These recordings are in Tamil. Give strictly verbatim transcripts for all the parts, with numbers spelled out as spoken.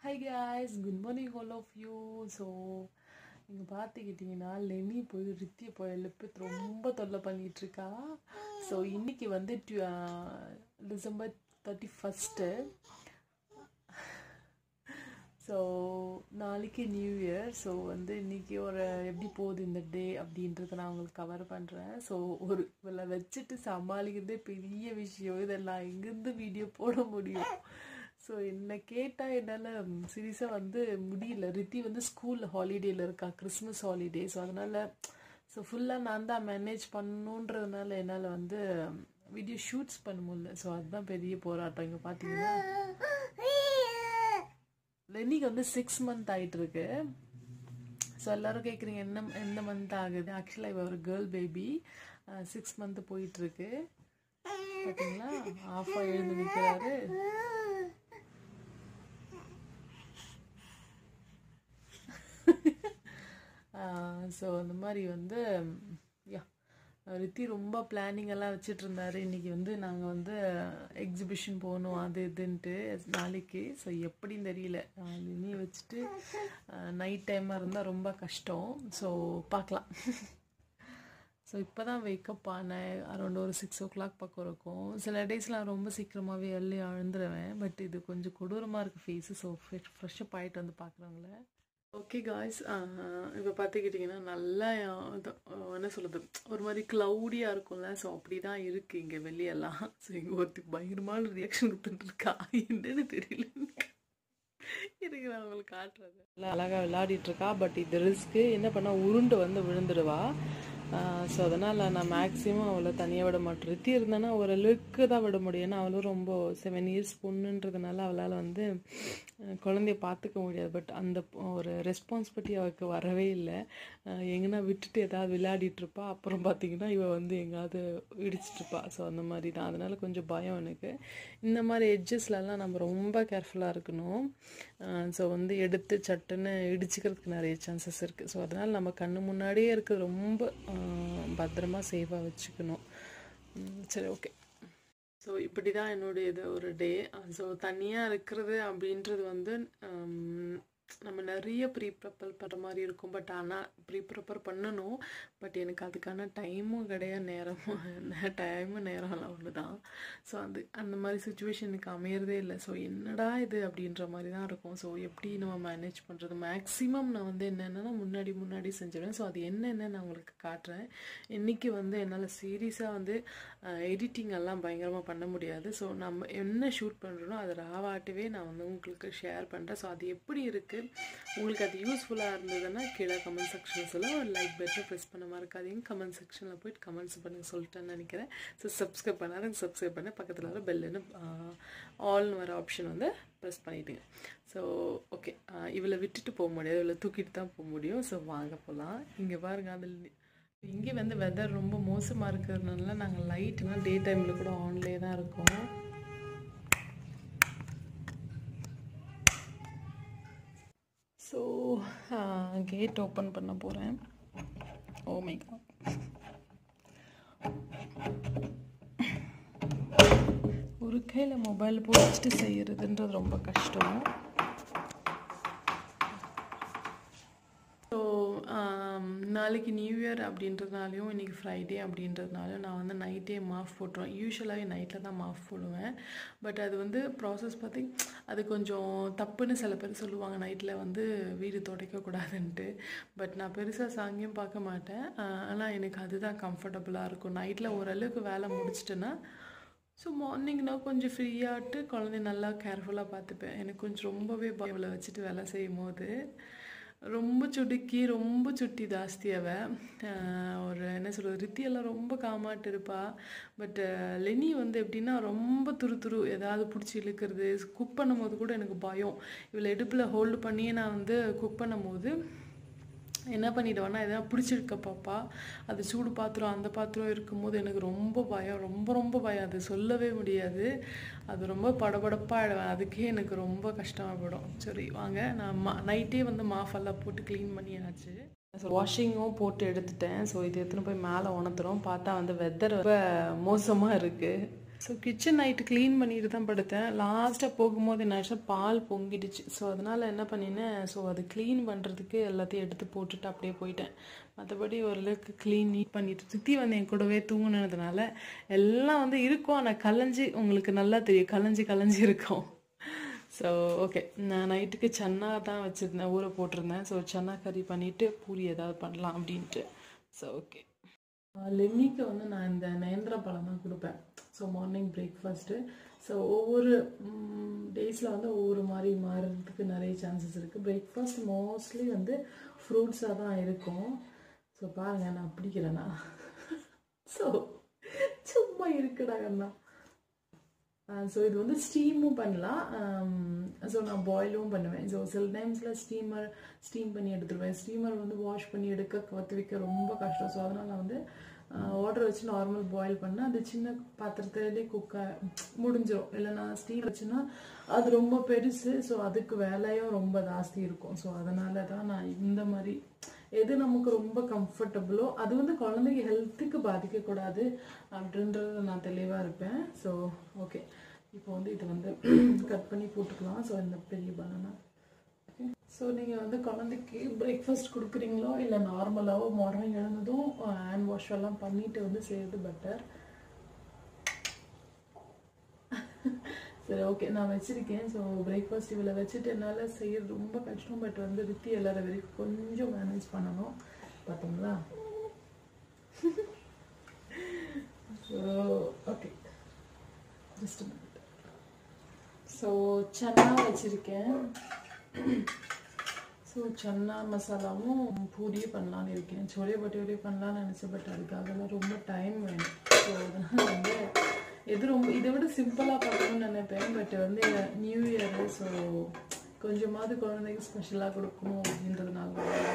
Hi guys, good morning all of you. So இங்கே பார்த்துக்கிட்டிங்கன்னா லெனி போய் ரித்தியை போய் எழுப்பி ரொம்ப தொல்லை பண்ணிகிட்ருக்கா. ஸோ இன்றைக்கி வந்து டிசம்பர் தேர்ட்டி ஃபஸ்ட்டு. ஸோ நாளைக்கு நியூ இயர். ஸோ வந்து இன்றைக்கி ஒரு எப்படி போகுது இந்த டே அப்படின்றத நான் உங்களுக்கு கவர் பண்ணுறேன். ஸோ ஒரு இவளை வச்சுட்டு சமாளிக்கிறதே பெரிய விஷயம். இதெல்லாம் எங்கேருந்து வீடியோ போட முடியும்? ஸோ என்னை கேட்டால் என்னால் சீரியஸாக வந்து முடியல. ரித்தி வந்து ஸ்கூலில் ஹாலிடேயில் இருக்கா, கிறிஸ்மஸ் ஹாலிடே. ஸோ அதனால் ஸோ ஃபுல்லாக நான் தான் மேனேஜ் பண்ணணுன்றதுனால என்னால் வந்து வீடியோ ஷூட்ஸ் பண்ண முடியல. ஸோ அதுதான் பெரிய போராட்டம். இங்கே பார்த்தீங்கன்னா லெனிக்கு வந்து சிக்ஸ் மந்த் ஆகிட்டுருக்கு. ஸோ எல்லோரும் கேட்குறீங்க என்ன எந்த மந்த் ஆகுது? ஆக்சுவலாக இவ ஒரு கேர்ள் பேபி, சிக்ஸ் மந்த்து போயிட்டுருக்கு. பார்த்தீங்களா, ஆஃபாக எழுந்து நிற்கிறாரு. ஸோ அந்த மாதிரி வந்து யா ரித்தி ரொம்ப பிளானிங் எல்லாம் வச்சுட்டு இருந்தாரு. இன்றைக்கி வந்து நாங்கள் வந்து எக்ஸிபிஷன் போகணும் அது இதுன்ட்டு நாளைக்கு. ஸோ எப்படின்னு தெரியல. இனி வச்சுட்டு நைட் டைமாக இருந்தால் ரொம்ப கஷ்டம். ஸோ பார்க்கலாம். ஸோ இப்போ தான் வேக்கப் ஆனேன். அரௌண்ட் ஒரு சிக்ஸ் ஓ கிளாக் பக்கம் இருக்கும். சில டேஸ்லாம் ரொம்ப சீக்கிரமாகவே எள்ளி அழுந்துருவேன். பட் இது கொஞ்சம் கொடூரமாக இருக்குது ஃபேஸு. ஸோ ஃப்ரெஷ் ஃப்ரெஷ்ஷப் ஆகிட்டு வந்து பார்க்குறவங்கள. ஓகே காய்ஸ், இப்போ பார்த்துக்கிட்டிங்கன்னா நல்லா என்ன சொல்கிறது, ஒரு மாதிரி க்ளவுடியாக இருக்கும்ல. ஸோ அப்படி தான் இருக்குது இங்கே வெளியெல்லாம். ஸோ இங்கே ஒருத்தருக்கு பயங்கரமான ரியாக்ஷன் கொடுத்துட்டுருக்கா. என்னன்னு தெரியல. இருக்கு நான் உங்களுக்கு காட்டுறது. நல்லா அழகாக விளையாடிட்டுருக்கா. பட் இது ரிஸ்க்கு. என்ன பண்ணால் உருண்டு வந்து விழுந்துடுவா. ஸோ அதனால் நான் மேக்ஸிமம் அவளை தனியாக விட மாட்டேன். ரித்தி இருந்தானா ஓரளவுக்கு தான் விட முடியும். ஏன்னா அவளும் ரொம்ப செவன் இயர்ஸ் பொண்ணுன்றதுனால அவளால் வந்து குழந்தைய பார்த்துக்க முடியாது. பட் அந்த ஒரு ரெஸ்பான்சிபிலிட்டி அவளுக்கு வரவே இல்லை. எங்கன்னா விட்டுட்டு ஏதாவது விளையாடிட்டுருப்பா. அப்புறம் பார்த்திங்கன்னா இவள் வந்து எங்கேயாவது இடிச்சிட்ருப்பா. ஸோ அந்த மாதிரி தான். அதனால் கொஞ்சம் பயம் எனக்கு. இந்த மாதிரி எட்ஜஸ்லலாம் நம்ம ரொம்ப கேர்ஃபுல்லாக இருக்கணும். ஸோ வந்து எடுத்து சட்டுன்னு இடிச்சிக்கிறதுக்கு நிறைய சான்சஸ் இருக்குது. ஸோ அதனால் நம்ம கண்ணு முன்னாடியே இருக்கிறது ரொம்ப பத்திரமா சேஃபாக வச்சுக்கணும். சரி, ஓகே. ஸோ இப்படி தான் என்னுடைய இது ஒரு டே. ஸோ தனியாக இருக்கிறது அப்படின்றது வந்து நம்ம நிறைய ப்ரீ ப்ரிப்பேர் பண்ணுற மாதிரி இருக்கும். பட் ஆனால் ப்ரீ ப்ரிப்பேர் பண்ணணும். பட் எனக்கு அதுக்கான டைமும் கிடையாது, நேரமும் டைமும் நேரம்லாம் ஒன்று தான். ஸோ அது அந்த மாதிரி சுச்சுவேஷன் எனக்கு அமையிறதே இல்லை. ஸோ என்னடா இது அப்படின்ற மாதிரி தான் இருக்கும். ஸோ எப்படி நம்ம மேனேஜ் பண்ணுறது? மேக்ஸிமம் நான் வந்து என்னென்னா முன்னாடி முன்னாடி செஞ்சிடுவேன். ஸோ அது என்னென்னு நான் உங்களுக்கு காட்டுறேன். இன்றைக்கி வந்து என்னால் சீரியஸாக வந்து எடிட்டிங் எல்லாம் பயங்கரமாக பண்ண முடியாது. ஸோ நம்ம என்ன ஷூட் பண்ணுறோனோ அதை ராவாட்டவே நான் வந்து உங்களுக்கு ஷேர் பண்ணுறேன். ஸோ அது எப்படி இருக்குது, உங்களுக்கு அது யூஸ்ஃபுல்லாக இருந்ததுன்னா கீழே கமெண்ட் செக்ஷனில் சொல்ல ஒரு லைக் பட்டனை ப்ரெஸ் பண்ண மறக்காதீங்க. கமெண்ட் செக்ஷனில் போய்ட்டு கமெண்ட்ஸ் பண்ணுங்க சொல்லிட்டேன்னு நினைக்கிறேன். ஸோ சப்ஸ்கிரைப் பண்ணாலும் சப்ஸ்கிரைப் பண்ண பக்கத்தில் வர பெல்லுன்னு ஆல்னு வர ஆப்ஷன் வந்து ப்ரெஸ் பண்ணிவிடுங்க. ஸோ ஓகே, இவளை விட்டுட்டு போக முடியாது, இவளை தூக்கிட்டு தான் போக முடியும். ஸோ வாங்க போகலாம். இங்கே பாருங்கள், அதில் இங்கே வந்து வெதர் ரொம்ப மோசமாக இருக்கிறதுனால நாங்கள் லைட்லாம் டே டைமில் கூட ஆன்லேயே தான் இருக்கோம். ஸோ கேட் ஓப்பன் பண்ண போகிறேன். ஓ மை காட், ஒரு கையில் மொபைல் பிடிச்சிட்டு செய்கிறதுன்றது ரொம்ப கஷ்டம். ஸோ நாளைக்கு நியூ இயர் அப்படின்றதுனாலையும் இன்றைக்கி ஃப்ரைடே அப்படின்றதுனால நான் வந்து நைட்டே மாஃப் போட்டுருவேன். யூஸ்வலாகவே நைட்டில் தான் மாஃப் போடுவேன். பட் அது வந்து ப்ராசஸ் பார்த்தி அது கொஞ்சம் தப்புன்னு சில பேர் சொல்லுவாங்க, நைட்டில் வந்து வீடு துடைக்கக்கூடாதுன்ட்டு. பட் நான் பெருசாக சாங்கியம் பார்க்க மாட்டேன். ஆனால் எனக்கு அதுதான் கம்ஃபர்டபுளாக இருக்கும். நைட்டில் ஓரளவுக்கு வேலை முடிச்சிட்டேன்னா ஸோ மார்னிங் நான் கொஞ்சம் ஃப்ரீயாகிட்டு குழந்தைய நல்லா கேர்ஃபுல்லாக பார்த்துப்பேன். எனக்கு கொஞ்சம் ரொம்பவே இவளை வச்சுட்டு வேலை செய்யும் போது ரொம்ப சுடுக்கி ரொம்ப சுட்டி ஜாஸ்தியாவ ஒரு என்ன சொல்கிறது, ரித்தியெல்லாம் ரொம்ப காமாட்டு இருப்பா. பட் லெனி வந்து எப்படின்னா ரொம்ப துரு துரு ஏதாவது பிடிச்சி இழுக்கிறது. குக் பண்ணும் போது கூட எனக்கு பயம். இவளை இடுப்பில் ஹோல்டு பண்ணியே நான் வந்து குக் பண்ணும் போது என்ன பண்ணிவிடுவேன்னா எதாவது பிடிச்சிருக்க பாப்பா, அது சூடு பாத்திரம் அந்த பாத்திரம் இருக்கும்போது எனக்கு ரொம்ப பயம், ரொம்ப ரொம்ப பயம். அது சொல்லவே முடியாது. அது ரொம்ப படபடப்பாகிடுவேன். அதுக்கே எனக்கு ரொம்ப கஷ்டமாகிடும். சரி வாங்க, நான் மா நைட்டே வந்து மாஃபெல்லாம் போட்டு க்ளீன் பண்ணியாச்சு. ஸோ வாஷிங்கும் போட்டு எடுத்துட்டேன். ஸோ இது எடுத்துன்னு போய் மேலே உணர்த்துறோம். பார்த்தா வந்து வெதர் ரொம்ப மோசமாக இருக்குது. ஸோ கிச்சன் நைட்டு க்ளீன் பண்ணிட்டு தான் படுத்தேன். லாஸ்ட்டாக போகும்போது என்ன ஆச்சுன்னா பால் பொங்கிடுச்சு. ஸோ அதனால் என்ன பண்ணினேன், ஸோ அது க்ளீன் பண்ணுறதுக்கு எல்லாத்தையும் எடுத்து போட்டுட்டு அப்படியே போயிட்டேன். மற்றபடி ஓரளவுக்கு க்ளீன் நீட் பண்ணிட்டு சுற்றி வந்து என் கூடவே தூங்கினதுனால எல்லாம் வந்து இருக்கும். ஆனால் கலைஞ்சி உங்களுக்கு நல்லா தெரியும், கலைஞ்சி கலைஞ்சி இருக்கும். ஸோ ஓகே, நான் நைட்டுக்கு சன்னா தான் வச்சுருந்தேன், ஊற போட்டிருந்தேன். ஸோ சன்னா கறி பண்ணிவிட்டு பூரி ஏதாவது பண்ணலாம் அப்படின்ட்டு. ஸோ ஓகே, லெம்மிக்கு வந்து நான் இந்த நேந்திர பழம் தான் கொடுப்பேன். So morning breakfast. ஸோ ஒவ்வொரு டேஸில் வந்து ஒவ்வொரு மாதிரி மாறுறதுக்கு நிறைய சான்சஸ் இருக்குது. பிரேக்ஃபாஸ்ட் மோஸ்ட்லி வந்து ஃப்ரூட்ஸாக தான் இருக்கும். ஸோ பாருங்கள் நான் பிடிக்கிறேன்னா. ஸோ சும்மா இருக்குடாங்கண்ணா. ஸோ இது வந்து ஸ்டீமும் பண்ணலாம். ஸோ நான் பாயிலும் பண்ணுவேன். ஸோ சில டைம்ஸில் ஸ்டீமர் ஸ்டீம் பண்ணி எடுத்துருவேன். ஸ்டீமர் வந்து வாஷ் பண்ணி எடுக்க கற்று வைக்க ரொம்ப கஷ்டம். ஸோ அதனால் நான் வந்து வாட்டர் வச்சு நார்மல் பாயில் பண்ணால் அது சின்ன பாத்திரத்துலேயே குக்க முடிஞ்சிடும். இல்லைனா ஸ்டீம் வச்சுன்னா அது ரொம்ப பெருசு. ஸோ அதுக்கு வேலையும் ரொம்ப ஜாஸ்தி இருக்கும். ஸோ அதனால தான் நான் இந்த மாதிரி எது நமக்கு ரொம்ப கம்ஃபர்டபுளோ அது வந்து குழந்தைங்க ஹெல்த்துக்கு பாதிக்கக்கூடாது அப்படின்றது நான் தெளிவாக இருப்பேன். ஸோ ஓகே, இப்போ வந்து இதை வந்து கட் பண்ணி போட்டுக்கலாம். ஸோ இந்த பெரிய பனானா. ஓகே, ஸோ நீங்கள் வந்து குழந்தைக்கு பிரேக்ஃபாஸ்ட் கொடுக்குறீங்களோ இல்லை நார்மலாகவோ மார்னிங் எழுந்ததும் ஹேண்ட் வாஷ் எல்லாம் பண்ணிட்டு வந்து செய்கிறது பெட்டர். சரி ஓகே, நான் வச்சுருக்கேன். ஸோ பிரேக்ஃபாஸ்ட் இவ்வளோ வச்சுட்டு என்னால் செய்யறது ரொம்ப கஷ்டம். பட் வந்து ரித்தி எல்லார வரைக்கும் கொஞ்சம் மேனேஜ் பண்ணணும். பார்த்தோங்களா? So okay, just minute. So chana வச்சுருக்கேன். ஸோ சன்னா மசாலாவும் பூரியே பண்ணலான்னு இருக்கேன். சோலே பட்டோரியே பண்ணலான்னு நினச்சேன். பட் அதுக்காகலாம் ரொம்ப டைம் வேணும். ஸோ அதனால் வந்து எது ரொம்ப இதை விட சிம்பிளாக பண்ணணும்னு நினைப்பேன். பட் வந்து நியூ இயரு, ஸோ கொஞ்சமாவது குழந்தைக்கு ஸ்பெஷலாக கொடுக்கணும் அப்படின்றதுனால.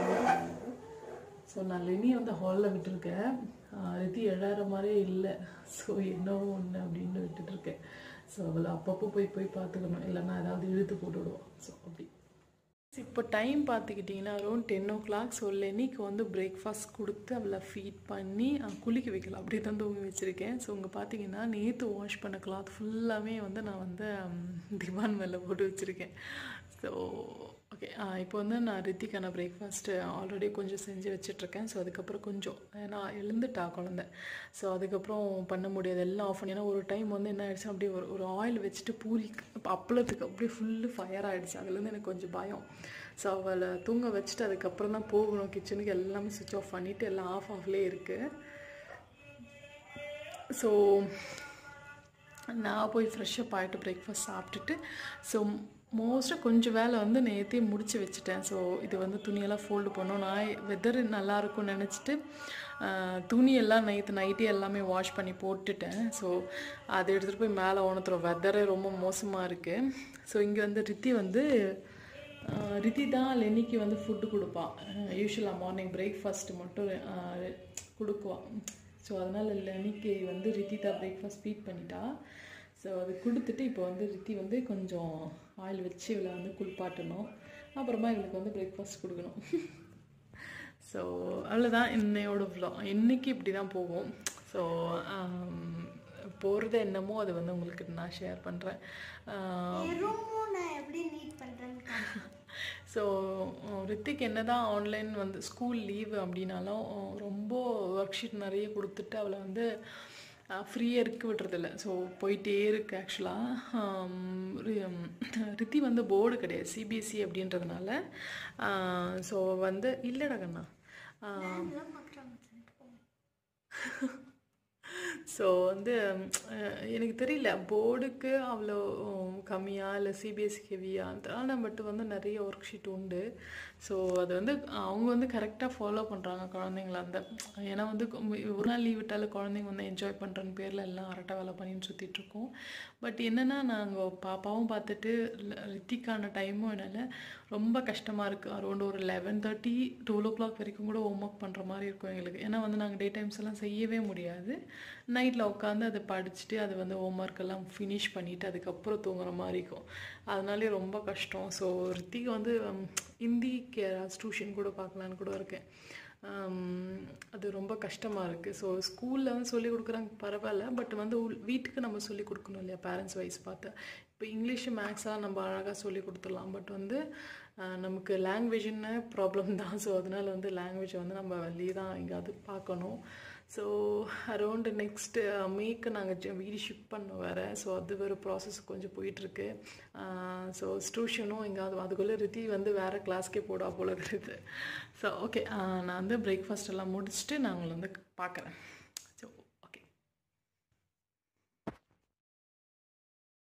ஸோ நான் லெனி வந்து ஹாலில் விட்டுருக்கேன். ரித்தி எழாற மாதிரியே இல்லை. ஸோ என்னவோ ஒன்று அப்படின்னு விட்டுட்டுருக்கேன். ஸோ அவளை அப்பப்போ போய் போய் பார்த்துக்கணும், இல்லைன்னா ஏதாவது இழுத்து போட்டுவிடுவோம். ஸோ அப்படி இப்போ டைம் பார்த்துக்கிட்டிங்கன்னா around ten o'clock. So லெனிக்கு வந்து பிரேக்ஃபாஸ்ட் கொடுத்து அவளை ஃபீட் பண்ணி குளிக்க வைக்கலாம். அப்படி தான் தூங்கி வச்சுருக்கேன். ஸோ இங்கே பார்த்தீங்கன்னா நேற்று வாஷ் பண்ண கிளாத் ஃபுல்லாகவே வந்து நான் வந்து திவான் மேலே போட்டு வச்சுருக்கேன். ஸோ ஓகே, இப்போ வந்து நான் ரித்திக்கான பிரேக்ஃபாஸ்ட்டு ஆல்ரெடி கொஞ்சம் செஞ்சு வச்சிட்ருக்கேன். ஸோ அதுக்கப்புறம் கொஞ்சம் ஏன்னா எழுந்துட்டா குழந்த. ஸோ அதுக்கப்புறம் பண்ண முடியாது, எல்லாம் ஆஃப் பண்ணி. ஏன்னா ஒரு டைம் வந்து என்ன ஆகிடுச்சு, அப்படியே ஒரு ஒரு ஆயில் வச்சுட்டு பூரி இப்போ அப்பளத்துக்கு அப்படியே ஃபுல்லு ஃபயர் ஆகிடுச்சு. அதுலேருந்து எனக்கு கொஞ்சம் பயம். ஸோ அவளை தூங்க வச்சுட்டு அதுக்கப்புறம் தான் போகணும் கிச்சனுக்கு. எல்லாமே சுவிட்ச் ஆஃப் பண்ணிவிட்டு எல்லாம் ஆஃப் ஆஃப்லேயே இருக்குது. ஸோ நான் போய் ஃப்ரெஷ்ஷப் ஆகிட்டு பிரேக்ஃபாஸ்ட் சாப்பிட்டுட்டு ஸோ மோஸ்ட்டாக கொஞ்சம் வேலை வந்து நேற்றே முடிச்சு வச்சுட்டேன். ஸோ இது வந்து துணியெல்லாம் ஃபோல்டு பண்ணோம். நான் வெதர் நல்லாயிருக்கும்னு நினச்சிட்டு துணியெல்லாம் நைட்டு நைட்டே எல்லாமே வாஷ் பண்ணி போட்டுட்டேன். ஸோ அதை எடுத்துகிட்டு போய் மேலே உணர்த்துறோம். வெதரே ரொம்ப மோசமாக இருக்குது. ஸோ இங்கே வந்து ரித்தி வந்து ரித்தி தான் லெனிக்கு வந்து ஃபுட்டு கொடுப்பான். யூஸ்வலாக மார்னிங் பிரேக்ஃபாஸ்ட்டு மட்டும் கொடுக்குவான். ஸோ அதனால் லெனிக்கு வந்து ரித்தி தான் பிரேக்ஃபாஸ்ட் ஃபீட் பண்ணிட்டா. ஸோ அது கொடுத்துட்டு இப்போ வந்து ரித்தி வந்து கொஞ்சம் ஆயில் வச்சு இவளை வந்து குளிப்பாட்டணும். அப்புறமா இவளுக்கு வந்து பிரேக்ஃபாஸ்ட் கொடுக்கணும். ஸோ அவ்வளோதான் இன்னையோட vlog. இன்றைக்கி இப்படி தான் போகும். ஸோ போகிறது என்னமோ அது வந்து உங்களுக்கு நான் ஷேர் பண்ணுறேன். ஸோ ரித்திக் என்ன தான் ஆன்லைன் வந்து ஸ்கூல் லீவு அப்படின்னாலும் ரொம்ப ஒர்க் ஷீட் நிறைய கொடுத்துட்டு அவளை வந்து ஃப்ரீயாக இருக்க விடுறதில்ல. ஸோ போயிட்டே இருக்கு. ஆக்சுவலாக ரித்தி வந்து போர்டு கிடையாது, சிபிஎஸ்சி அப்படின்றதுனால. ஸோ வந்து இல்லைடா கண்ணா, ஸோ வந்து எனக்கு தெரியல போர்டுக்கு அவ்வளோ கம்மியாக இல்லை சிபிஎஸ்சி ஹெவியா. அதனால் பட் வந்து நிறைய ஒர்க் ஷீட் உண்டு. ஸோ அது வந்து அவங்க வந்து கரெக்டாக ஃபாலோ பண்ணுறாங்க குழந்தைங்கள. அந்த ஏன்னா வந்து ஒரு நாள் லீவ் விட்டாலும் குழந்தைங்க வந்து என்ஜாய் பண்ணுறன்னு பேரில் எல்லாம் அரட்டை வேலை பண்ணின்னு சுற்றிட்டுருக்கோம். பட் என்னென்னா நாங்கள் பாப்பாவும் பார்த்துட்டு ரித்திக்கான டைமும் என்னால் ரொம்ப கஷ்டமாக இருக்குது. அரௌண்ட் ஒரு eleven thirty twelve o'clock வரைக்கும் கூட ஹோம் ஒர்க் பண்ணுற மாதிரி இருக்கும் எங்களுக்கு. ஏன்னா வந்து நாங்கள் டே டைம்ஸ் எல்லாம் செய்யவே முடியாது. நைட்டில் உட்காந்து அதை படிச்சுட்டு அது வந்து ஹோம் ஒர்க் எல்லாம் ஃபினிஷ் பண்ணிவிட்டு அதுக்கப்புறம் தூங்குற மாதிரி இருக்கும். அதனாலே ரொம்ப கஷ்டம். ஸோ ரித்திக்கு வந்து ஹிந்திக்கு டியூஷன் கூட பார்க்கலான்னு கூட இருக்கேன். அது ரொம்ப கஷ்டமாக இருக்குது. ஸோ ஸ்கூலில் வந்து சொல்லிக் கொடுக்குறாங்க பரவாயில்ல, பட் வந்து உள் வீட்டுக்கு நம்ம சொல்லிக் கொடுக்கணும் இல்லையா, பேரண்ட்ஸ் வைஸ் பார்த்து. இப்போ இங்கிலீஷு மேக்ஸாக நம்ம அழகாக சொல்லி கொடுத்துடலாம், பட் வந்து நமக்கு லாங்குவேஜ்னு ப்ராப்ளம் தான். ஸோ அதனால் வந்து லாங்குவேஜை வந்து நம்ம வெளியே தான் எங்கேயாவது பார்க்கணும். ஸோ அரௌண்டு நெக்ஸ்ட்டு மேக்கு நாங்கள் வீடு ஷிஃப்ட் பண்ண வேறு. ஸோ அது ஒரு ப்ராசஸ் கொஞ்சம் போயிட்டுருக்கு. ஸோ டியூஷனும் எங்கேயாவது அதுக்குள்ளே ரித்தி வந்து வேறு கிளாஸ்க்கே போடா போல இருக்குது. ஸோ ஓகே, நான் வந்து பிரேக்ஃபாஸ்ட் எல்லாம் முடிச்சுட்டு நான் உங்களை வந்து பார்க்குறேன்.